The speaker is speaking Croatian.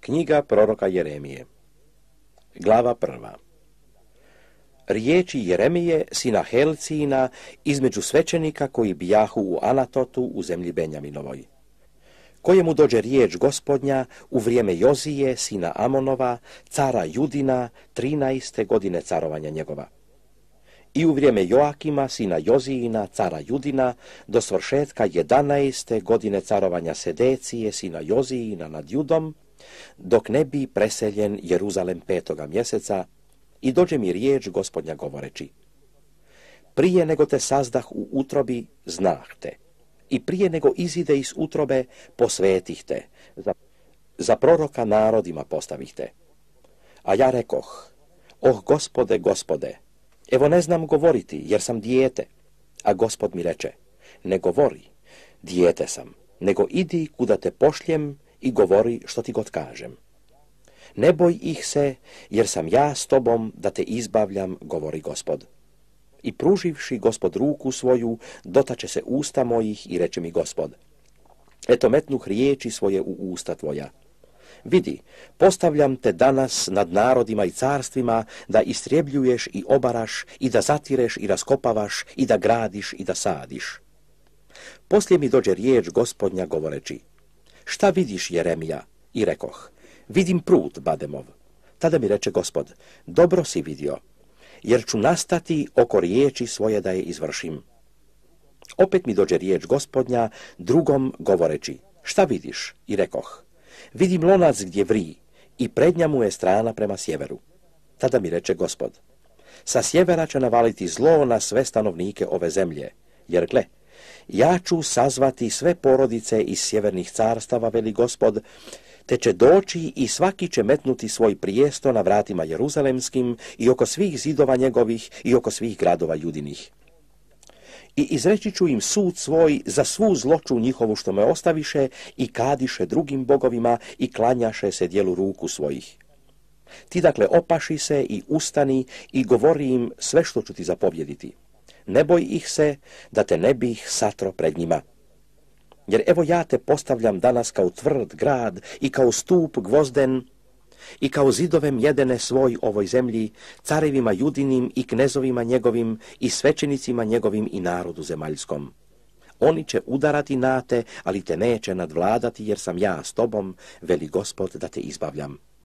Knjiga proroka Jeremije. Glava 1. Riječi Jeremije, sina Helcijina, između svećenika koji bijahu u Anatotu u zemlji Benjaminovoj. Kojemu dođe riječ Gospodnja u vrijeme Jozije, sina Amonova, cara Judina, 13. godine carovanja njegova. I u vrijeme Joakima, sina Jozijina, cara Judina, do svršetka 11. godine carovanja Sedecije, sina Jozijina nad Judom, dok ne bi preseljen Jeruzalem 5. mjeseca, i dođe mi riječ Gospodnja govoreći: prije nego te sazdah u utrobi, znah te, i prije nego izide iz utrobe, posvetih te, za proroka narodima postavih te. A ja rekoh: oh Gospode, Gospode, evo ne znam govoriti, jer sam dijete. A Gospod mi reče: ne govori, dijete sam, nego idi kuda te pošljem i govori što ti god kažem. Ne boj ih se, jer sam ja s tobom da te izbavljam, govori Gospod. I pruživši Gospod ruku svoju, dotače se usta mojih i reče mi Gospod: eto metnuh riječi svoje u usta tvoja. Vidi, postavljam te danas nad narodima i carstvima, da istrijebljuješ i obaraš, i da zatireš i raskopavaš, i da gradiš i da sadiš. Poslije mi dođe riječ Gospodnja govoreći: šta vidiš, Jeremija? I rekoh: vidim prut bademov. Tada mi reče Gospod: dobro si vidio, jer ću nastati oko riječi svoje da je izvršim. Opet mi dođe riječ Gospodnja drugom govoreći: šta vidiš? I rekoh: vidim lonac gdje vri, i prednja mu je strana prema sjeveru. Tada mi reče Gospod: sa sjevera će navaliti zlo na sve stanovnike ove zemlje, jer gle, ja ću sazvati sve porodice iz sjevernih carstava, veli Gospod, te će doći i svaki će metnuti svoj prijesto na vratima jeruzalemskim i oko svih zidova njegovih i oko svih gradova judinih. I izreći ću im sud svoj za svu zloču njihovu što me ostaviše i kadiše drugim bogovima i klanjaše se dijelu ruku svojih. Ti dakle opaši se i ustani i govori im sve što ću ti zapovjediti. Ne boj ih se, da te ne bih satro pred njima. Jer evo ja te postavljam danas kao tvrd grad i kao stup gvozden i kao zidove mjedene svoj ovoj zemlji, carevima judinim i knezovima njegovim i svećenicima njegovim i narodu zemaljskom. Oni će udarati na te, ali te neće nadvladati, jer sam ja s tobom, veli Gospod, da te izbavljam.